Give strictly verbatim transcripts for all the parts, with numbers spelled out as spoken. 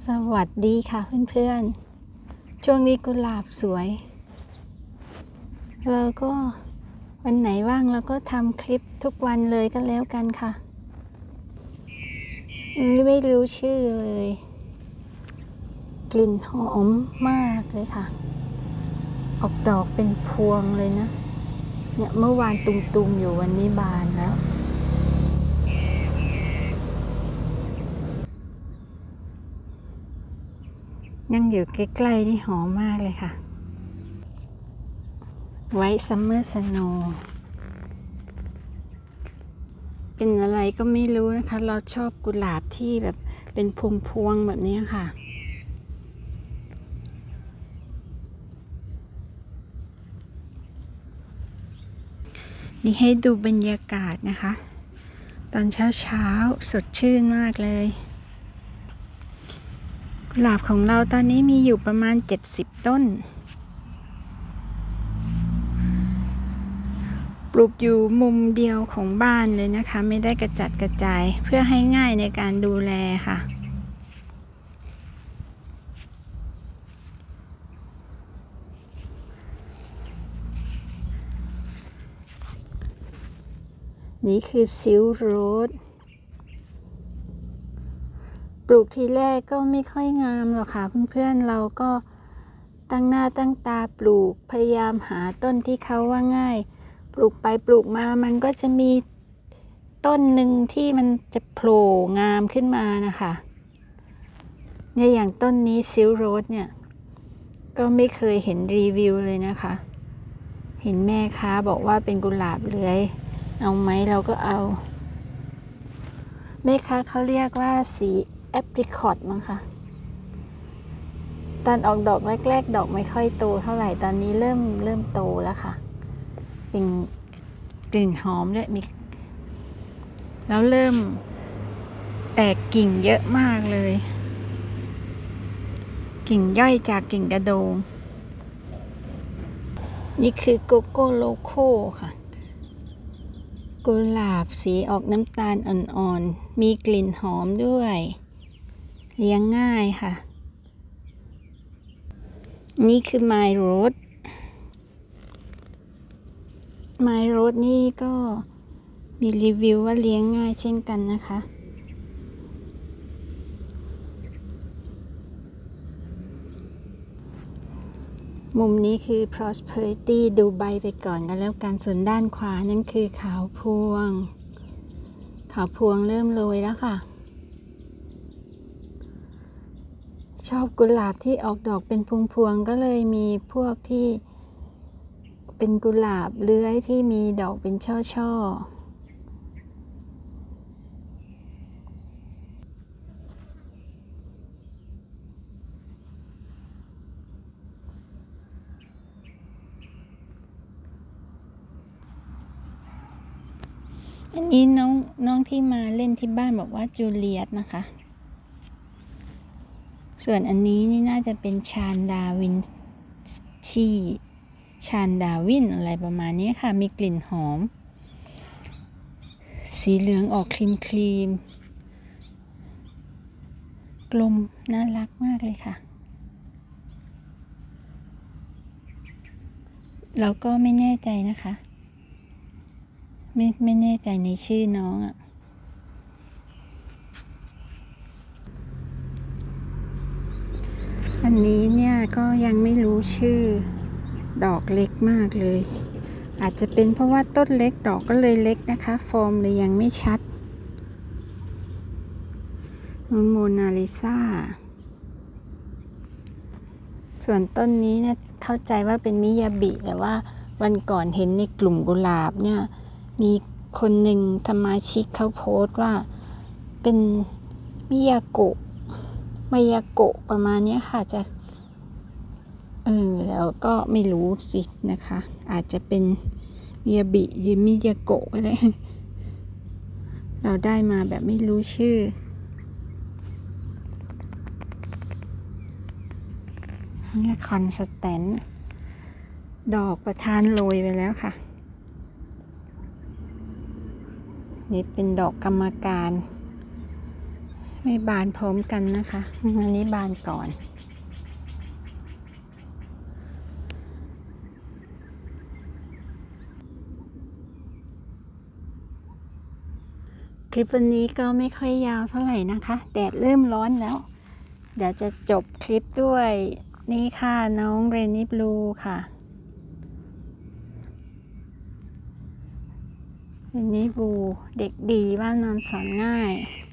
สวัสดีค่ะเพื่อนๆช่วงนี้กุหลาบสวยเราก็วันไหนว่างเราก็ทำคลิปทุกวันเลยก็แล้วกันค่ะไม่รู้ชื่อเลยกลิ่นหอมมากเลยค่ะออกดอกเป็นพวงเลยนะเนี่ยเมื่อวานตุ่มๆอยู่วันนี้บานแล้วยังอยู่ใกล้ๆนี่หอมมากเลยค่ะไวท์ซัมเมอร์สโนว์เป็นอะไรก็ไม่รู้นะคะเราชอบกุหลาบที่แบบเป็นพวงๆแบบนี้ค่ะนี่ให้ดูบรรยากาศนะคะตอนเช้าๆสดชื่นมากเลยกุหลาบของเราตอนนี้มีอยู่ประมาณเจ็ดสิบต้นปลูกอยู่มุมเดียวของบ้านเลยนะคะไม่ได้กระจัดกระจายเพื่อให้ง่ายในการดูแลค่ะนี่คือซิลโรสปลูกทีแรกก็ไม่ค่อยงามหรอกค่ะเพื่อนๆเราก็ตั้งหน้าตั้งตาปลูกพยายามหาต้นที่เขาว่าง่ายปลูกไปปลูกมามันก็จะมีต้นหนึ่งที่มันจะโผล่งามขึ้นมานะคะเนี่ยอย่างต้นนี้ซิลโรสเนี่ยก็ไม่เคยเห็นรีวิวเลยนะคะเห็นแม่ค้าบอกว่าเป็นกุหลาบเลื้อยเอาไหมเราก็เอาแม่ค้าเขาเรียกว่าสีแอปริคอตมั้งคะตอนออกดอกแรกๆดอกไม่ค่อยโตเท่าไหร่ตอนนี้เริ่มเริ่มโตแล้วค่ะเป็นกลิ่นหอมด้วยมีแล้วเริ่มแตกกิ่งเยอะมากเลยกิ่งย่อยจากกิ่งกระโดงนี่คือโกโก้โลโก้ค่ะกุหลาบสีออกน้ำตาลอ่อนๆมีกลิ่นหอมด้วยเลี้ยงง่ายค่ะนี่คือ My Rose My Rose นี่ก็มีรีวิวว่าเลี้ยงง่ายเช่นกันนะคะมุมนี้คือ Prosperity ดูใบไปก่อนกันแล้วกันส่วนด้านขวานั่นคือขาวพวงขาวพวงเริ่มโรยแล้วค่ะชอบกุหลาบที่ออกดอกเป็นพวงๆก็เลยมีพวกที่เป็นกุหลาบเลื้อยที่มีดอกเป็นช่อๆอันนี้น้องน้องที่มาเล่นที่บ้านบอกว่าจูเลียตนะคะส่วนอันนี้นี่น่าจะเป็นชานดาวินชีชานดาวินอะไรประมาณนี้ค่ะมีกลิ่นหอมสีเหลืองออกครีมครีมกลมน่ารักมากเลยค่ะเราก็ไม่แน่ใจนะคะไม่ไม่แน่ใจในชื่อน้องอ่ะอันนี้เนี่ยก็ยังไม่รู้ชื่อดอกเล็กมากเลยอาจจะเป็นเพราะว่าต้นเล็กดอกก็เลยเล็กนะคะฟอร์มเลยยังไม่ชัดโมนาลิซาส่วนต้นนี้เนี่ยเข้าใจว่าเป็นมิยาบิแต่ว่าวันก่อนเห็นในกลุ่มกุหลาบเนี่ยมีคนหนึ่งสมาชิกเขาโพสต์ว่าเป็นมิยาโกะมายาโกะประมาณนี้ค่ะจะเออแล้วก็ไม่รู้สินะคะอาจจะเป็นมิยาบิหรือมิยาโกะอะไรเราได้มาแบบไม่รู้ชื่อนี่คอนสแตนต์ดอกประธานโรยไปแล้วค่ะนี่เป็นดอกกรรมการไม่บานพร้อมกันนะคะอันนี้บานก่อนคลิปวันนี้ก็ไม่ค่อยยาวเท่าไหร่นะคะแดดเริ่มร้อนแล้วเดี๋ยวจะจบคลิปด้วยนี่ค่ะน้องเรนนี่บลูค่ะเรนนี่บลูเด็กดีบ้านนอนสอนง่าย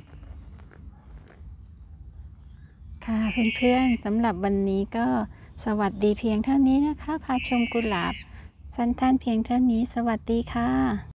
ค่ะเพื่อนๆสำหรับวันนี้ก็สวัสดีเพียงเท่านี้นะคะพาชมกุหลาบสั้นๆเพียงเท่านี้สวัสดีค่ะ